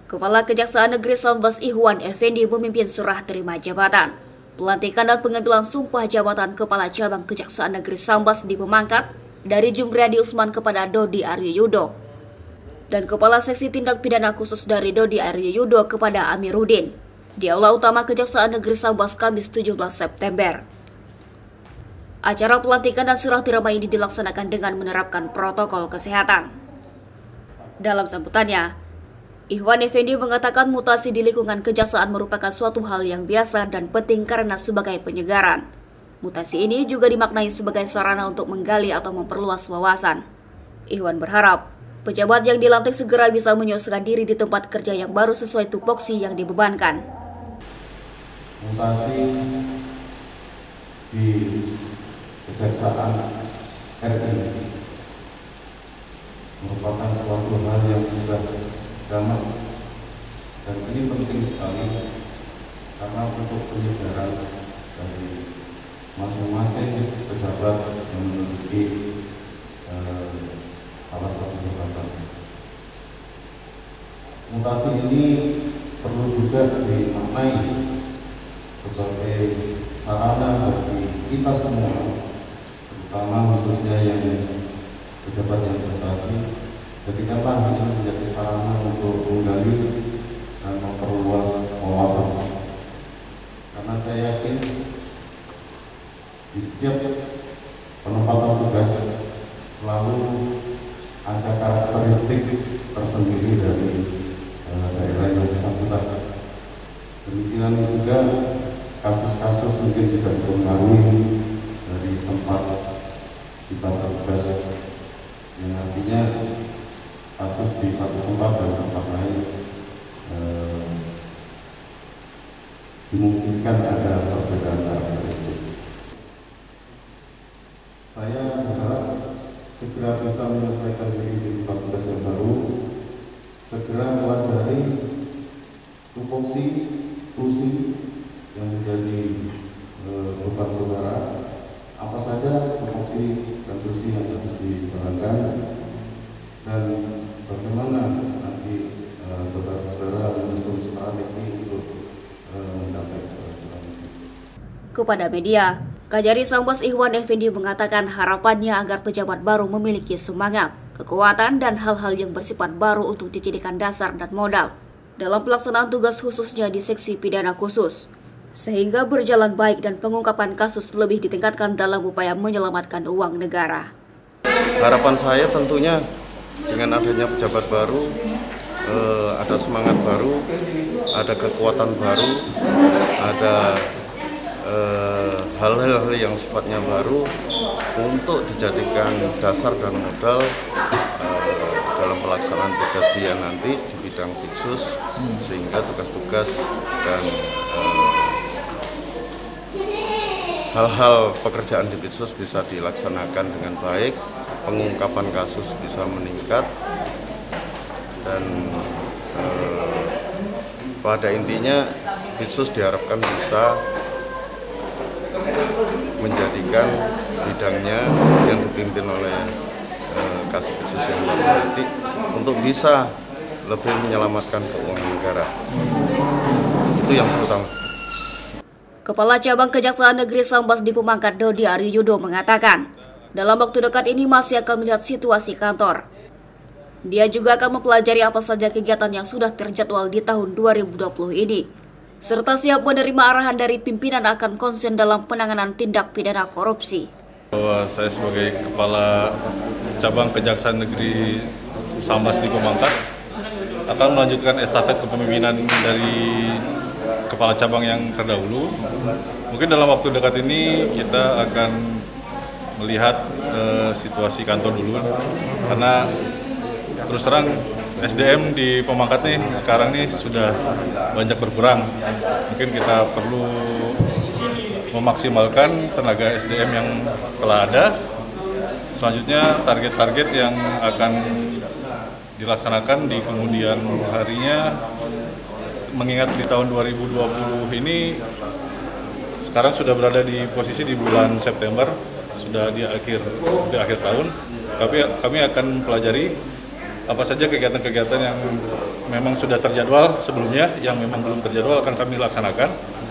Kepala Kejaksaan Negeri Sambas Ihwan Effendi memimpin serah terima jabatan, pelantikan dan pengambilan sumpah jabatan Kepala Cabang Kejaksaan Negeri Sambas di Pemangkat dari Jungriyadi Usman kepada Dodi Aryayudo dan Kepala Seksi Tindak Pidana Khusus dari Dodi Aryayudo kepada Amiruddin di Aula Utama Kejaksaan Negeri Sambas Kamis 17 September. Acara pelantikan dan serah terima ini dilaksanakan dengan menerapkan protokol kesehatan. Dalam sambutannya, Ihwan Effendi mengatakan mutasi di lingkungan kejaksaan merupakan suatu hal yang biasa dan penting karena sebagai penyegaran. Mutasi ini juga dimaknai sebagai sarana untuk menggali atau memperluas wawasan. Ihwan berharap pejabat yang dilantik segera bisa menyesuaikan diri di tempat kerja yang baru sesuai tupoksi yang dibebankan. Mutasi di Kejaksaan RI merupakan suatu hal yang sudah lama dan ini penting sekali karena untuk penyegaran dari masing-masing pejabat yang memiliki salah satu jabatan. Mutasi ini perlu juga dimaknai sebagai sarana bagi kita semua, terutama khususnya yang pejabat yang bermutasi, jadikanlah ini menjadi sarana untuk menggali dan memperluas wawasan. Karena saya yakin di setiap penempatan tugas selalu ada karakteristik tersendiri dari daerah yang bersangkutan. Demikian juga kasus-kasus mungkin tidak dipengaruhi dari tempat kita bertugas, yang artinya kasus di satu tempat dan tempat lain dimungkinkan ada perbedaan karakteristik. Saya berharap segera bisa menyesuaikan diri di tempat tugas yang baru, segera mempelajari tupoksi, fungsi yang menjadi beban saudara, apa saja tupoksi dan fungsi yang harus dijalankan, dan bagaimana nanti saudara-saudara menyusun strategi untuk mencapai strategi. Kepada media, Kajari Sambas Ihwan Effendi mengatakan harapannya agar pejabat baru memiliki semangat, kekuatan, dan hal-hal yang bersifat baru untuk dijadikan dasar dan modal dalam pelaksanaan tugas khususnya di Seksi Pidana Khusus, sehingga berjalan baik dan pengungkapan kasus lebih ditingkatkan dalam upaya menyelamatkan uang negara. Harapan saya tentunya dengan adanya pejabat baru, ada semangat baru, ada kekuatan baru, ada hal-hal yang sifatnya baru untuk dijadikan dasar dan modal dalam pelaksanaan tugas dia nanti di bidang Bitsus, sehingga tugas-tugas dan hal-hal pekerjaan di Bitsus bisa dilaksanakan dengan baik, pengungkapan kasus bisa meningkat, dan pada intinya Bitsus diharapkan bisa menjadikan bidangnya yang dipimpin oleh Kasih Bitsus yang baru nanti untuk bisa lebih menyelamatkan keuangan negara. Itu yang pertama. Kepala Cabang Kejaksaan Negeri Sambas di Pemangkat Dodi Aryayudo mengatakan, dalam waktu dekat ini masih akan melihat situasi kantor. Dia juga akan mempelajari apa saja kegiatan yang sudah terjadwal di tahun 2020 ini, serta siap menerima arahan dari pimpinan akan konsen dalam penanganan tindak pidana korupsi. Bahwa saya sebagai Kepala Cabang Kejaksaan Negeri Sambas di Pemangkat akan melanjutkan estafet kepemimpinan dari Kepala Cabang yang terdahulu. Mungkin dalam waktu dekat ini kita akan melihat situasi kantor dulu, karena terus terang SDM di Pemangkat nih sekarang nih sudah banyak berkurang. Mungkin kita perlu memaksimalkan tenaga SDM yang telah ada. Selanjutnya target-target yang akan dilaksanakan di kemudian harinya, mengingat di tahun 2020 ini sekarang sudah berada di posisi di bulan September, sudah di akhir tahun. Kami akan pelajari apa saja kegiatan-kegiatan yang memang sudah terjadwal sebelumnya, yang memang belum terjadwal akan kami laksanakan.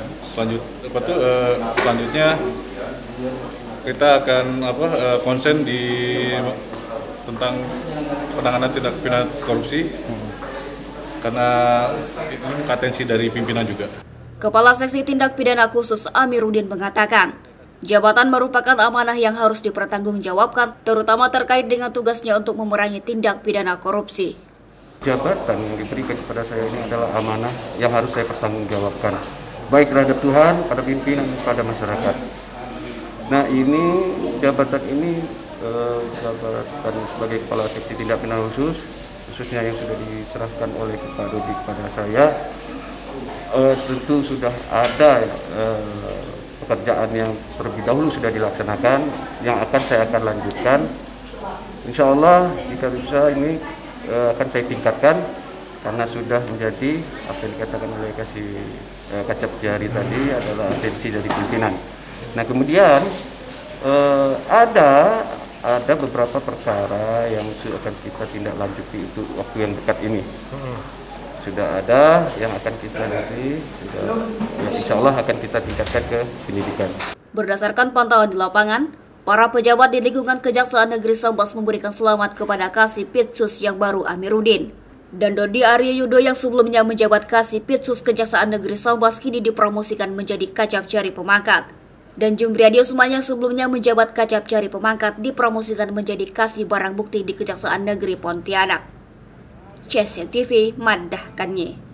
Selanjutnya kita akan konsen tentang penanganan tindak pidana korupsi karena ini atensi dari pimpinan juga. Kepala Seksi Tindak Pidana Khusus Amiruddin mengatakan, jabatan merupakan amanah yang harus dipertanggungjawabkan, terutama terkait dengan tugasnya untuk memerangi tindak pidana korupsi. Jabatan yang diberikan kepada saya ini adalah amanah yang harus saya pertanggungjawabkan, baik terhadap Tuhan, pada pimpinan, pada masyarakat. Nah, ini jabatan ini jabatan sebagai Kepala Seksi Tindak Pidana khususnya yang sudah diserahkan oleh Pak Dodi kepada saya, tentu sudah ada pekerjaan yang terlebih dahulu sudah dilaksanakan, yang saya akan lanjutkan. Insya Allah jika bisa ini akan saya tingkatkan karena sudah menjadi apa yang dikatakan oleh kacap jari tadi adalah atensi dari pimpinan. Nah, kemudian ada beberapa perkara yang akan kita tindak lanjuti itu waktu yang dekat ini. Sudah ada yang akan kita nanti insya Allah akan kita tingkatkan ke penyidikan. Berdasarkan pantauan di lapangan, para pejabat di lingkungan Kejaksaan Negeri Sambas memberikan selamat kepada Kasipitsus yang baru Amiruddin. Dan Dodi Arya Yudo yang sebelumnya menjabat Kasipitsus Kejaksaan Negeri Sambas kini dipromosikan menjadi Kacap Jari Pemangkat. Dan Jumriyadi Usman yang sebelumnya menjabat Kacap Jari Pemangkat dipromosikan menjadi Kasih Barang Bukti di Kejaksaan Negeri Pontianak. CSN TV mendahkannya.